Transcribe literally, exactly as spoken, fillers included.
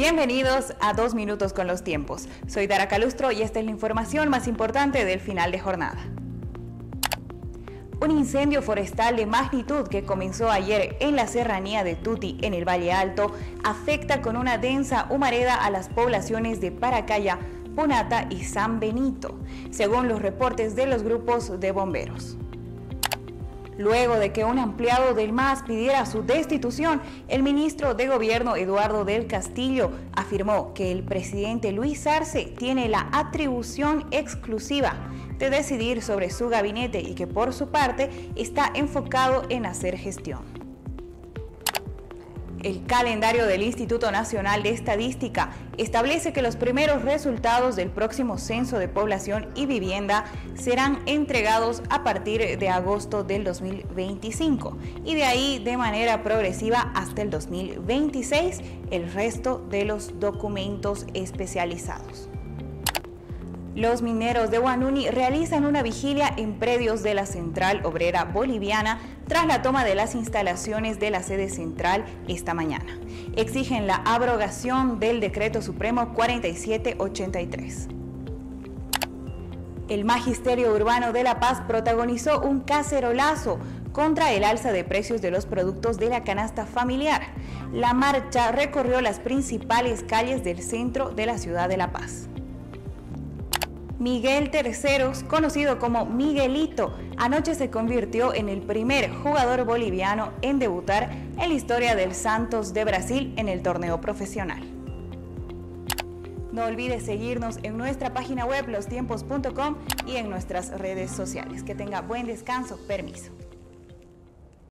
Bienvenidos a Dos Minutos con los Tiempos. Soy Dara Calustro y esta es la información más importante del final de jornada. Un incendio forestal de magnitud que comenzó ayer en la serranía de Tuti, en el Valle Alto, afecta con una densa humareda a las poblaciones de Paracaya, Punata y San Benito, según los reportes de los grupos de bomberos. Luego de que un empleado del M A S pidiera su destitución, el ministro de Gobierno Eduardo del Castillo afirmó que el presidente Luis Arce tiene la atribución exclusiva de decidir sobre su gabinete y que por su parte está enfocado en hacer gestión. El calendario del Instituto Nacional de Estadística establece que los primeros resultados del próximo Censo de Población y Vivienda serán entregados a partir de agosto del dos mil veinticinco y de ahí de manera progresiva hasta el dos mil veintiséis el resto de los documentos especializados. Los mineros de Huanuni realizan una vigilia en predios de la Central Obrera Boliviana tras la toma de las instalaciones de la sede central esta mañana. Exigen la abrogación del Decreto Supremo cuarenta y siete ochenta y tres. El Magisterio Urbano de La Paz protagonizó un cacerolazo contra el alza de precios de los productos de la canasta familiar. La marcha recorrió las principales calles del centro de la ciudad de La Paz. Miguel Terceros, conocido como Miguelito, anoche se convirtió en el primer jugador boliviano en debutar en la historia del Santos de Brasil en el torneo profesional. No olvides seguirnos en nuestra página web los tiempos punto com y en nuestras redes sociales. Que tenga buen descanso. Permiso.